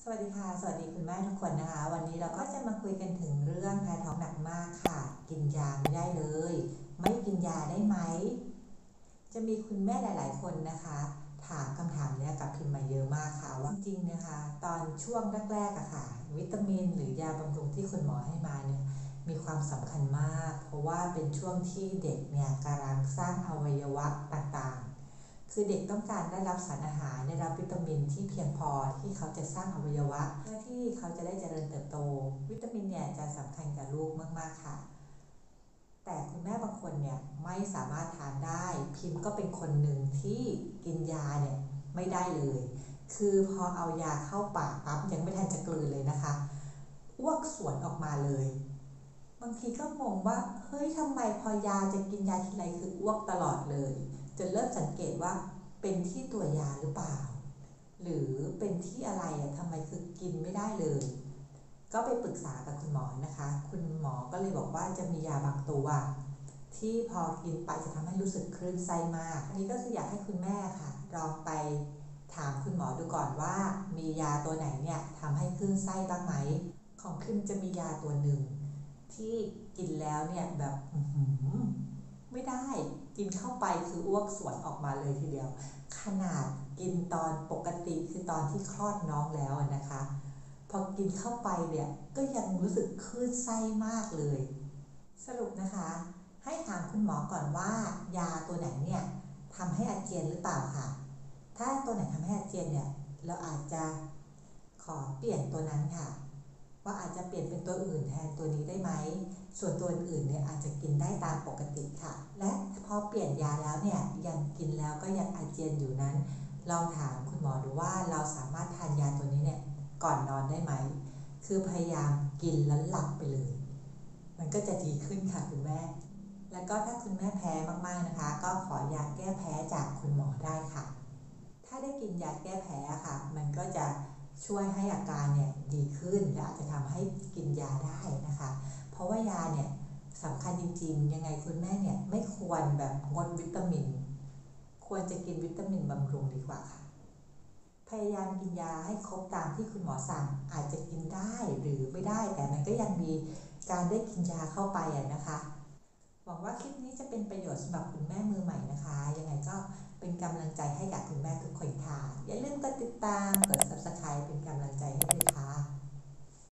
สวัสดีค่ะสวัสดีคุณแม่ทุกคนนะคะวันนี้เราก็จะมาคุยกันถึงเรื่องแพ้ท้องหนักมากค่ะกินยาไม่ได้เลยไม่กินยาได้ไหมจะมีคุณแม่หลายๆคนนะคะถามคำถามนี้กับพิมพ์มาเยอะมากค่ะว่าจริงๆนะคะตอนช่วงแรกๆอะค่ะวิตามินหรือยาบำรุงที่คุณหมอให้มาเนี่ยมีความสำคัญมากเพราะว่าเป็นช่วงที่เด็กเนี่ยกำลังสร้างอวัยวะต่างๆคือเด็กต้องการได้รับสารอาหารได้รับวิตามินที่เพียงพอที่เขาจะสร้างอวัยวะเพื่อที่เขาจะได้เจริญเติบโตวิตามินเนี่ยจะสำคัญกับลูกมากๆค่ะแต่คุณแม่บางคนเนี่ยไม่สามารถทานได้พิมพ์ก็เป็นคนหนึ่งที่กินยาเนี่ยไม่ได้เลยคือพอเอายาเข้าปากปั๊บยังไม่ทันจะกลืนเลยนะคะอ้วกสวนออกมาเลยบางทีก็งงว่าเฮ้ยทำไมพอยาจะกินยาทีไรคืออ้วกตลอดเลยจนเริ่มสังเกตว่าเป็นที่ตัวยาหรือเปล่าหรือเป็นที่อะไรอะทำไมคือกินไม่ได้เลยก็ไปปรึกษากับคุณหมอนะคะคุณหมอก็เลยบอกว่าจะมียาบางตัวที่พอกินไปจะทำให้รู้สึกคลื่นไส้มากอันนี้ก็คืออยากให้คุณแม่ค่ะลองไปถามคุณหมอดูก่อนว่ามียาตัวไหนเนี่ยทำให้คลื่นไส้บ้างไหมของพิมจะมียาตัวหนึ่งที่กินแล้วเนี่ยแบบไม่ได้กินเข้าไปคืออ้วกสวนออกมาเลยทีเดียวขนาดกินตอนปกติคือตอนที่คลอดน้องแล้วนะคะพอกินเข้าไปเนี่ยก็ยังรู้สึกคลื่นไส้มากเลยสรุปนะคะให้ถามคุณหมอก่อนว่ายาตัวไหนเนี่ยทำให้อาเจียนหรือเปล่าค่ะถ้าตัวไหนทำให้อาเจียนเนี่ยเราอาจจะขอเปลี่ยนตัวนั้นค่ะว่าอาจจะเปลี่ยนเป็นตัวอื่นแทนตัวนี้ได้ไหมส่วนตัวอื่นเนี่ยอาจจะกินได้ตามปกติค่ะและพอเปลี่ยนยาแล้วเนี่ยยังกินแล้วก็ยังอาเจียนอยู่นั้นลองถามคุณหมอดูว่าเราสามารถทานยาตัวนี้เนี่ยก่อนนอนได้ไหมคือพยายามกินแล้วหลับไปเลยมันก็จะดีขึ้นค่ะคุณแม่แล้วก็ถ้าคุณแม่แพ้มากๆนะคะก็ขอยาแก้แพ้จากคุณหมอได้ค่ะถ้าได้กินยาแก้แพ้ค่ะมันก็จะช่วยให้อาการเนี่ยดีขึ้นและอาจจะทำให้กินยาได้นะคะเพราะว่ายาเนี่ยสำคัญจริงๆยังไงคุณแม่เนี่ยไม่ควรแบบงดวิตามินควรจะกินวิตามินบำรุงดีกว่าค่ะพยายามกินยาให้ครบตามที่คุณหมอสั่งอาจจะกินได้หรือไม่ได้แต่มันก็ยังมีการได้กินยาเข้าไปนะคะหวังว่าคลิปนี้จะเป็นประโยชน์สำหรับคุณแม่มือใหม่นะคะยังไงก็เป็นกำลังใจให้กับคุณแม่ทุกคนค่ะอย่าลืมกดติดตามกด Subscribe เป็นกำลังใจให้ด้วยค่ะ